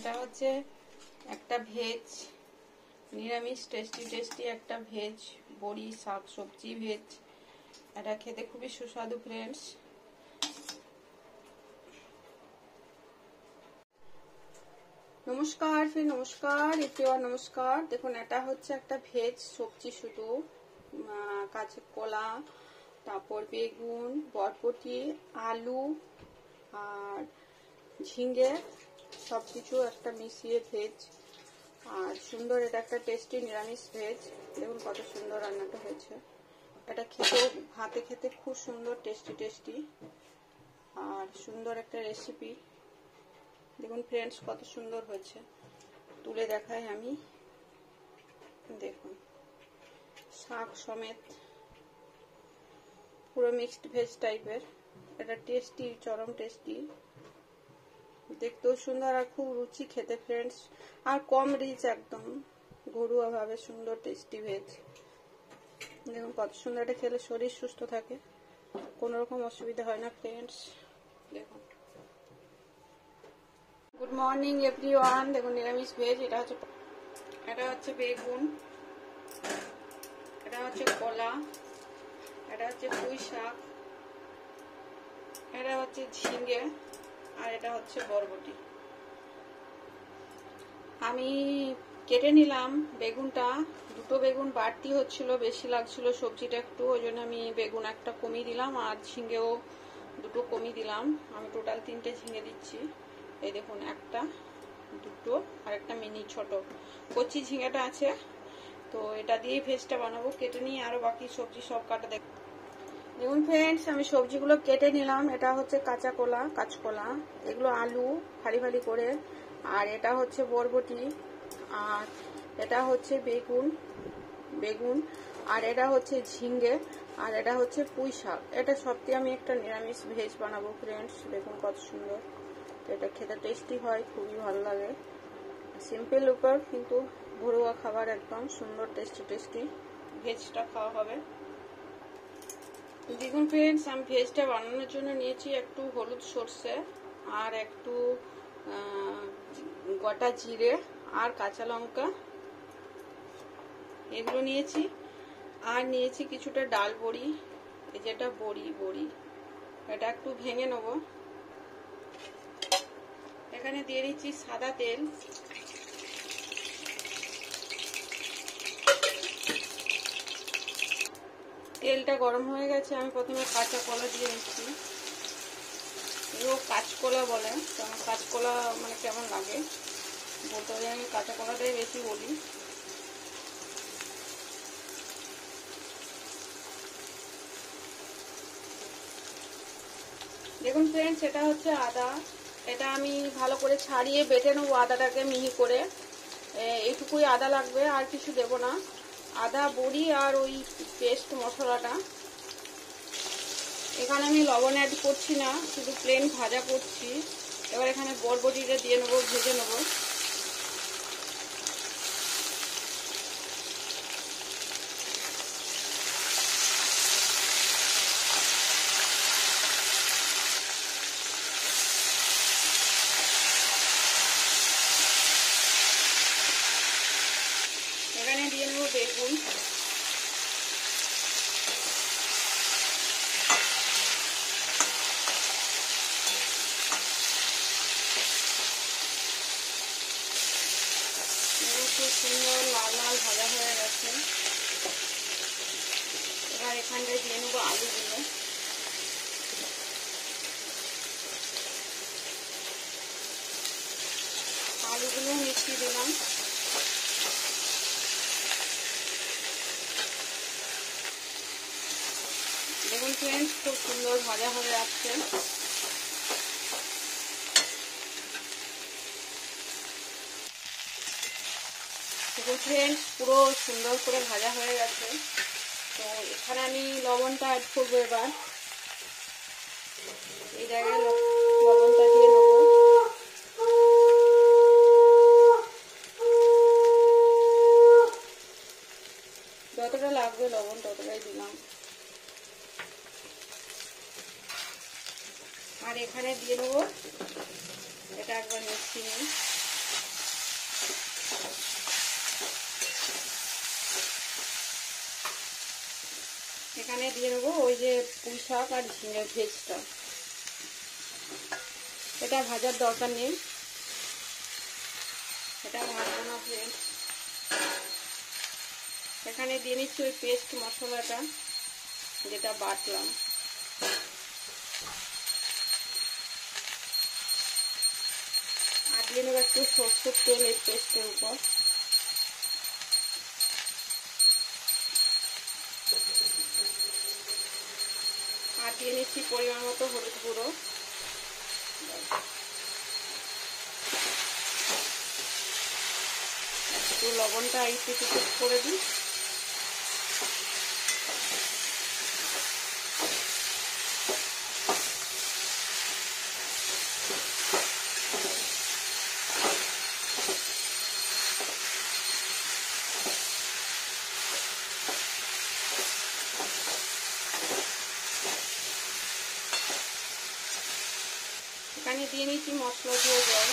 এটা হচ্ছে একটা ভেজ নিরামিষ টেস্টি টেস্টি একটা ভেজ বড়ি শাক সবজি ভেজ। এটা খেতে খুবই সুস্বাদু ফ্রেন্ডস। নমস্কার নমস্কার এভরিওয়ান, নমস্কার। দেখুন এটা হচ্ছে একটা ভেজ সবজি, শুধু কাঁচা কলা, তারপর বেগুন, বরবটি, আলু আর ঝিঙে সবকিছু একটা মিশিয়ে ভেজ। আর সুন্দর, এটা একটা টেস্টি নিরামিষ ভেজ। দেখুন কত সুন্দর রান্নাটা হয়েছে। এটা খেতে ভাতে খেতে খুব সুন্দর টেস্টি টেস্টি আর সুন্দর একটা রেসিপি। দেখুন ফ্রেন্ডস কত সুন্দর হয়েছে, তুলে দেখাই আমি। দেখুন শাক সমেত পুরো মিক্সড ভেজ টাইপের। এটা টেস্টি, চরম টেস্টি, দেখতেও সুন্দর আর খুব রুচি খেতে ফ্রেন্ডস। আর কম রিচ, একদম ঘরোয়া ভাবে সুন্দর টেস্টি ভেজ। দেখুন কত সুন্দর। এটা খেলে শরীর সুস্থ থাকে, কোনো রকম অসুবিধা হয় না ফ্রেন্ডস। দেখুন গুড মর্নিং এভরিওয়ান। দেখুন নিরামিষ ভেজ। এটা হচ্ছে বেগুন, এটা হচ্ছে কলা, এটা হচ্ছে পুঁই শাক, এটা হচ্ছে ঝিঙে আর এটা হচ্ছে বরবটি। আমি কেটে নিলাম বেগুনটা। দুটো বেগুন বাড়তি হচ্ছিল, বেশি লাগছিল সবজিটা একটু, ওই জন্য আমি বেগুন একটা কমিয়ে দিলাম আর ঝিঙেও দুটো কমিয়ে দিলাম। আমি টোটাল 3টে ঝিঙে দিচ্ছি। এই দেখুন, একটা, দুটো আর একটা মিনি ছোট কচি ঝিঙেটা আছে। তো এটা দিয়েই ভেজটা বানাবো। কেটে নিয়ে আরো বাকি সবজি সব কাটা দেখুন ফ্রেন্ডস, আমি সবজিগুলো কেটে নিলাম। এটা হচ্ছে কাঁচা কলা, কাঁচকলা, এগুলো আলু ফালি ফালি করে, আর এটা হচ্ছে বরবটি, আর এটা হচ্ছে বেগুন, আর এটা হচ্ছে ঝিঙ্গে, আর এটা হচ্ছে পুঁই শাক। এটা সবটি আমি একটা নিরামিষ ভেজ বানাবো ফ্রেন্ডস। দেখুন কত সুন্দর। এটা খেতে টেস্টি হয়, খুবই ভালো লাগে। সিম্পল উপর কিন্তু ঘরোয়া খাবার, একদম সুন্দর টেস্টি টেস্টি ভেজটা খাওয়া হবে। দেখুন ফ্রেন্ডস, আমি ভেজটা বানানোর জন্য নিয়েছি একটু হলুদ সর্ষে আর একটু গোটা জিরে আর কাঁচা লঙ্কা, এগুলো নিয়েছি। আর নিয়েছি কিছুটা ডাল বড়ি, যেটা বড়ি এটা একটু ভেঙে নেব। এখানে দিয়ে দিচ্ছি সাদা তেল। তেলটা গরম হয়ে গেছে। আমি প্রথমে কাঁচা কলা দিয়ে দিচ্ছি। এগুলো কাঁচকলা বলে, তো আমার কাঁচকলা মানে কেমন লাগে বলতে হবে, আমি কাঁচা কলাটাই বেশি বলি। দেখুন ফ্রেন্ডস, এটা হচ্ছে আদা। এটা আমি ভালো করে ছাড়িয়ে বেটে নেবো আদাটাকে মিহি করে। এইটুকুই আদা লাগবে, আর কিছু দেব না। আদা, বড়ি আর ওই পেস্ট মশলাটা। এখানে আমি লবণ অ্যাড করছি না, শুধু প্লেন ভাজা করছি। এবার এখানে বরবটিটা দিয়ে নেবো, ভেজে নেবো। এখানে দিয়ে নেবো বেগুন, খুব সুন্দর লাল লাল ভাজা হয়ে গেছে। এবার এখানটায় দিয়ে নেবো আলুগুলো। আলুগুলো মিশিয়ে দিলাম। দেখুন ফ্রেন্ডস, খুব সুন্দর ভাজা হয়ে যাচ্ছে। দেখুন ফ্রেন্ডস, পুরো সুন্দর করে ভাজা হয়ে গেছে। তো এখানে আমি লবণটা অ্যাড করবো। এবার এই জায়গায় লবণটা দিয়ে নেবো। যতটা লাগবে লবণ ততটাই দিলাম। আর এখানে দিয়ে দেবো, এটা একবার মিশিয়ে নিই। দিয়ে নেবো ওই যে পুঁই শাক আর ঝিঙের ভেজটা। এটা ভাজার দরকার নেই, এটা ভাজবো না ফ্রেন্ডস। এখানে দিয়ে নিচ্ছি ওই পেস্ট মশলাটা যেটা বাটলাম। আর দিয়ে নেবো একটু সরষের তেল এই পেস্টের উপর। আর দিয়ে নিচ্ছি পরিমাণ মতো হলুদ গুঁড়ো। একটু লবণটা একটু করে দিই। এখানে দিয়ে নিচ্ছি মশলা ধোয়া জল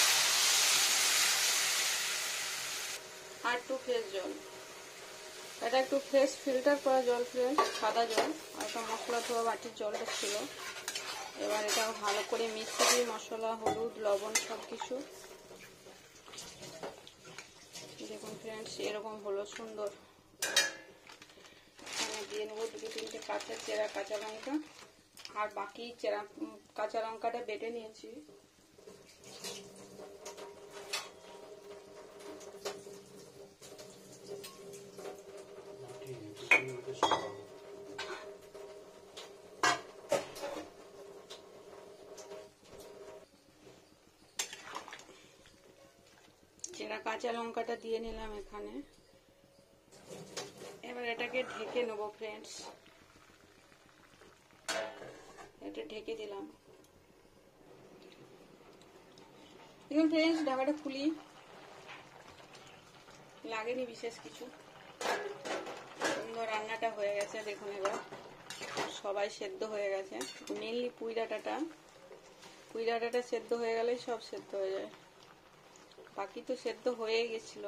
আর একটু ফ্রেশ জল। এটা একটু ফ্রেশ ফিল্টার করা জল, ফ্রেশ সাদা জল। আর একটা মশলা ধোয়া বাটির জলটা ছিল। এবার এটা ভালো করে মিশিয়ে দিই, মশলা হলুদ লবণ সব কিছু। দেখুন ফ্রেন্ডস এরকম হলো সুন্দর। এখানে দিয়ে নেবো 2-3টে চেরা কাঁচা লঙ্কা, আর বাকি চেরা কাঁচা লঙ্কাটা বেটে নিয়েছি। চেরা কাঁচা লঙ্কাটা দিয়ে নিলাম এখানে। এবার এটাকে ঢেকে নেবো ফ্রেন্ডস। এটা ঢেকে দিলাম। দেখুন ফ্রেন্ডস ঢাকাটা খুলি, লাগেনি বিশেষ কিছু। সুন্দর রান্নাটা হয়ে গেছে। দেখুন এবার সবাই সেদ্ধ হয়ে গেছে। মেনলি পুঁই ডাঁটাটা সেদ্ধ হয়ে গেলেই সব সেদ্ধ হয়ে যায়। বাকি তো সেদ্ধ হয়ে গেছিল।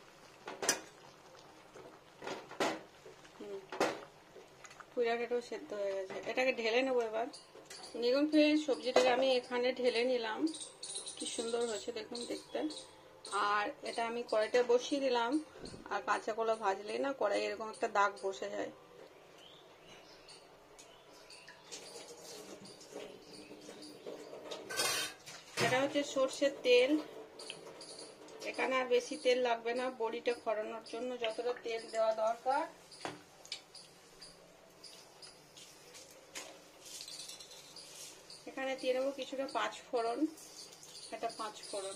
পুঁই ডাঁটাটাও সেদ্ধ হয়ে গেছে। এটাকে ঢেলে নেবো এবার। দেখুন ফ্রেন্ডস সবজিটাকে আমি এখানে ঢেলে নিলাম। কি সুন্দর হয়েছে দেখুন দেখতে। আর এটা আমি কড়াইটা বসিয়ে দিলাম। আর কাঁচা কলা ভাজলেই না কড়াই এরকম একটা দাগ বসে যায়। এটা হচ্ছে সরষের তেল। এখানে আর বেশি তেল লাগবে না, বড়িটা খড়ানোর জন্য যতটা তেল দেওয়া দরকার। এখানে দিয়ে নেবো কিছুটা 5 ফোড়ন। এটা 5 ফোড়ন।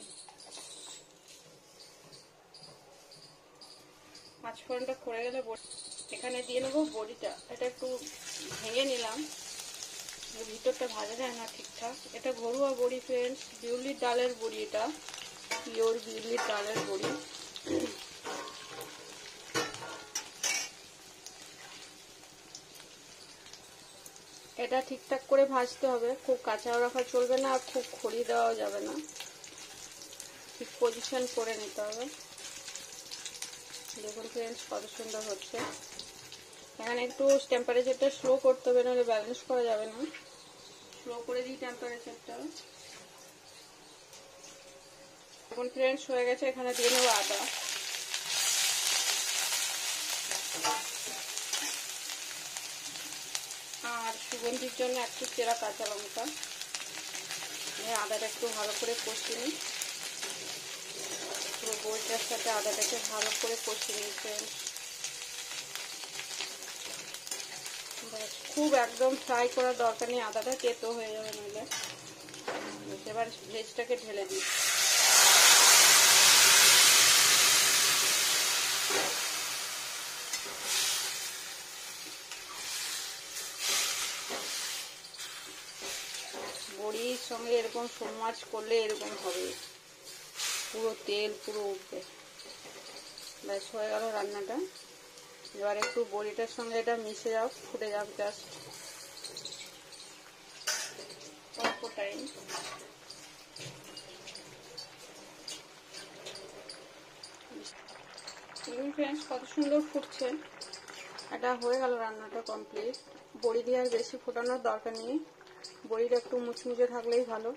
5 ফোড়নটা করে গেলে এখানে দিয়ে নেবো বড়িটা। এটা একটু ভেঙে নিলাম, ভিতরটা ভাজা যায় না ঠিকঠাক। এটা ঘরোয়া বড়ি ফ্রেন্ডস, বিউলির ডালের বড়ি। এটা পিওর বিউলির ডালের বড়ি। এটা ঠিকঠাক করে ভাজতে হবে, খুব কাঁচাও রাখা চলবে না আর খুব খড়ি দেওয়া যাবে না। ঠিক পজিশন করে নিতে হবে। দেখুন ফ্রেন্ডস কত সুন্দর হচ্ছে। এখানে একটু টেম্পারেচারটা স্লো করতে হবে, নাহলে ব্যালেন্স করা যাবে না। স্লো করে দিই টেম্পারেচারটা। এখন ফ্রেন্ডস হয়ে গেছে। এখানে দিয়ে নেবো আদা। আর সুগন্ধির জন্য একটু চেরা কাঁচা লঙ্কা। আদাটা একটু ভালো করে কষিয়ে নিই। পুরো বড়িটার সাথে আদাটাকে ভালো করে কষিয়ে নিই ফ্রেন্ডস। খুব একদম ফ্রাই করার দরকার নেই, আদাটা তেতো হয়ে যাবে নইলে। এবার ভেজটাকে ঢেলে দিই। বড়ির সঙ্গে এরকম শোল মাছ করলে এরকম হবে, পুরো তেল পুরো উঠবে। ব্যাস হয়ে গেল রান্নাটা। এবার একটু বড়িটার সঙ্গে এটা মিশে যাও, ফুটে যাক জাস্ট অল্প টাইম। ফ্রেন্ডস কত সুন্দর ফুটছে। এটা হয়ে গেল, রান্নাটা কমপ্লিট। বড়ি দিয়ে আর বেশি ফোটানোর দরকার নেই, বড়িটা একটু মুচমুচে থাকলেই ভালো।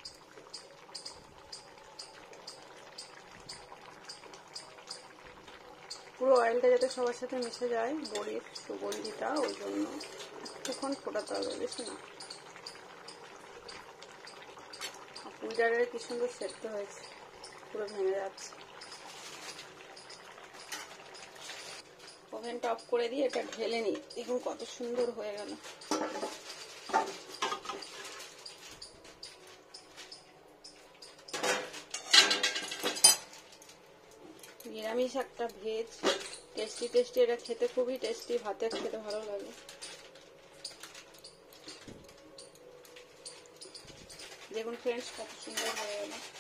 পুরো অয়েলটা যাতে সবার সাথে মিশে যায় বড়ির সুগন্ধিটা, ওই জন্য একটুক্ষণ ফোটাতে হবে, বেশি না। পুইডারের কি সুন্দর সেদ্ধ হয়েছে, পুরো ভেঙে যাচ্ছে। ওভেনটা অফ করে দিয়ে এটা ঢেলে নিই, দেখুন কত সুন্দর হয়ে গেল। নিরামিষ একটা ভেজ, টেস্টি টেস্টি, এটা খেতে খুবই টেস্টি, ভাতে খেতে ভালো লাগে। দেখুন ফ্রেন্ডস কত সুন্দর হয়ে গেল।